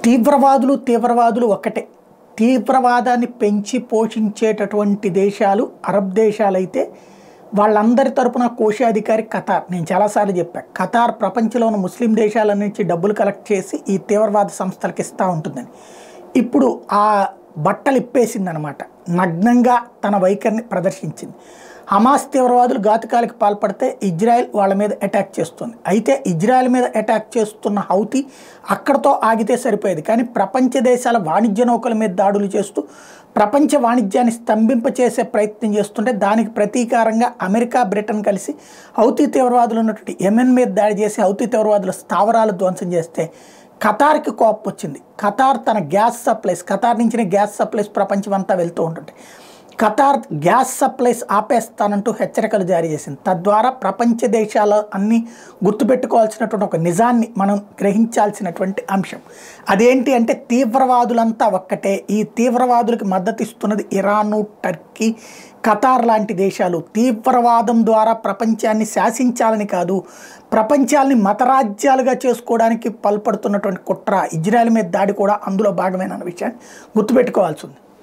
తీవ్రవాదులు ఒక్కటే. తీవ్రవాదాన్ని పెంచి పోషించేటటువంటి దేశాలు అరబ్ దేశాలైతే వాళ్ళందరి తరపున కోశాధికారి ఖతార్. నేను చాలాసార్లు చెప్పాను, ఖతార్ ప్రపంచంలో ఉన్న ముస్లిం దేశాల నుంచి డబ్బులు కలెక్ట్ చేసి ఈ తీవ్రవాద సంస్థలకు ఇస్తూ ఉంటుందని. ఇప్పుడు ఆ బట్టలు ఇప్పేసిందనమాట, నగ్నంగా తన వైఖరిని ప్రదర్శించింది. హమాస్ తీవ్రవాదులు ఘాతుకాలకు పాల్పడితే ఇజ్రాయెల్ వాళ్ళ మీద అటాక్ చేస్తుంది. అయితే ఇజ్రాయెల్ మీద అటాక్ చేస్తున్న హౌతీ అక్కడతో ఆగితే సరిపోయేది, కానీ ప్రపంచ దేశాల వాణిజ్య నౌకల మీద దాడులు చేస్తూ ప్రపంచ వాణిజ్యాన్ని స్తంభింపచేసే ప్రయత్నం చేస్తుంటే దానికి ప్రతీకారంగా అమెరికా, బ్రిటన్ కలిసి హౌతీ తీవ్రవాదులు ఉన్నటువంటి యెమెన్ మీద దాడి చేసి హౌతీ తీవ్రవాదుల స్థావరాలు ధ్వంసం చేస్తే ఖతార్కి కోపం వచ్చింది. ఖతార్ తన గ్యాస్ సప్లైస్, ఖతార్ నుంచిన గ్యాస్ సప్లైస్ ప్రపంచం అంతా వెళ్తూ ఉంటుంది. ఖతార్ గ్యాస్ సప్లైస్ ఆపేస్తానంటూ హెచ్చరికలు జారీ చేసింది. తద్వారా ప్రపంచ దేశాలు అన్నీ గుర్తుపెట్టుకోవాల్సినటువంటి ఒక నిజాన్ని మనం గ్రహించాల్సినటువంటి అంశం అదేంటి అంటే, తీవ్రవాదులంతా ఒక్కటే. ఈ తీవ్రవాదులకు మద్దతు ఇస్తున్నది ఇరాను, టర్కీ, ఖతార్ లాంటి దేశాలు. తీవ్రవాదం ద్వారా ప్రపంచాన్ని శాసించాలని కాదు, ప్రపంచాన్ని మతరాజ్యాలుగా చేసుకోవడానికి పాల్పడుతున్నటువంటి కుట్ర, ఇజ్రాయెల్ మీద దాడి కూడా అందులో భాగమేనన్న విషయాన్ని గుర్తుపెట్టుకోవాల్సి ఉంది.